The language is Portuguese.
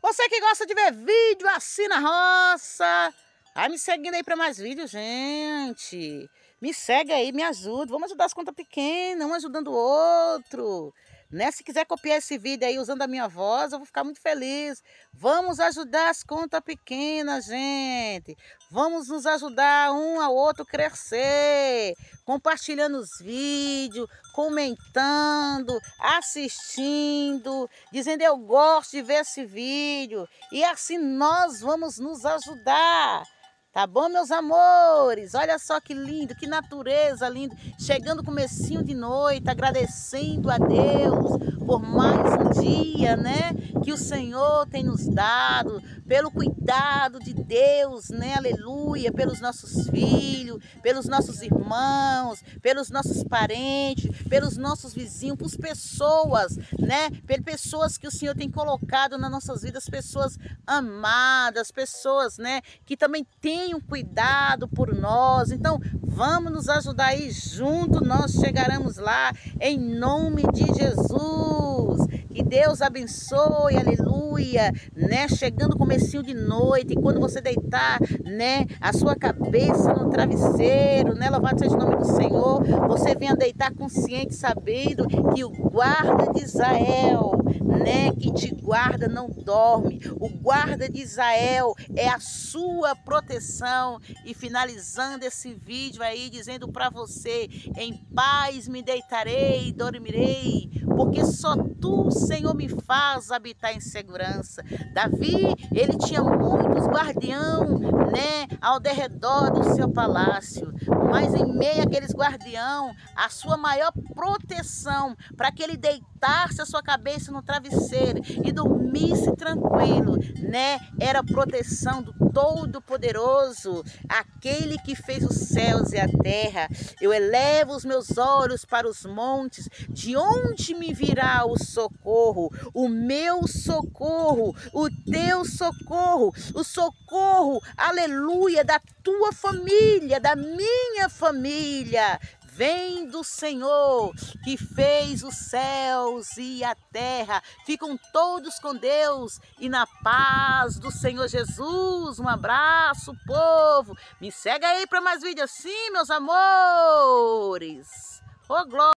Você que gosta de ver vídeo assim na roça, vai me seguindo aí para mais vídeos, gente. Me segue aí, me ajuda. Vamos ajudar as contas pequenas, um ajudando o outro. Né? Se quiser copiar esse vídeo aí usando a minha voz, eu vou ficar muito feliz. Vamos ajudar as contas pequenas, gente. Vamos nos ajudar um ao outro crescer. Compartilhando os vídeos, comentando, assistindo, dizendo eu gosto de ver esse vídeo. E assim nós vamos nos ajudar. Tá bom, meus amores? Olha só que lindo, que natureza linda. Chegando comecinho de noite, agradecendo a Deus por mais um dia, né? Que o Senhor tem nos dado, pelo cuidado de Deus, né? Aleluia, pelos nossos filhos, pelos nossos irmãos, pelos nossos parentes, pelos nossos vizinhos, por pessoas, né? Por pessoas que o Senhor tem colocado nas nossas vidas, pessoas amadas, pessoas, né? Que também têm um cuidado por nós. Então vamos nos ajudar aí junto, nós chegaremos lá em nome de Jesus. Que Deus abençoe, aleluia, né? Chegando comecinho de noite, e quando você deitar, né, a sua cabeça no travesseiro, né, louvado seja o nome do Senhor, você venha deitar consciente, sabendo que o guarda de Israel, né, que te guarda não dorme. O guarda de Israel é a sua proteção. E finalizando esse vídeo aí, dizendo para você, em paz me deitarei e dormirei, porque só tu, Senhor, me faz habitar em segurança. Davi, ele tinha muitos guardião, né, ao derredor do seu palácio, mas em meio àqueles guardião, a sua maior proteção, para que ele deitasse a sua cabeça no travesseiro e dormisse tranquilo, né, era a proteção do Todo-Poderoso, aquele que fez os céus e a terra. Eu elevo os meus olhos para os montes, de onde me virá o socorro? O meu socorro, o teu socorro, o socorro, aleluia, da tua família, da minha família. Vem do Senhor, que fez os céus e a terra. Ficam todos com Deus e na paz do Senhor Jesus. Um abraço, povo. Me segue aí para mais vídeos assim, meus amores. Ô, glória.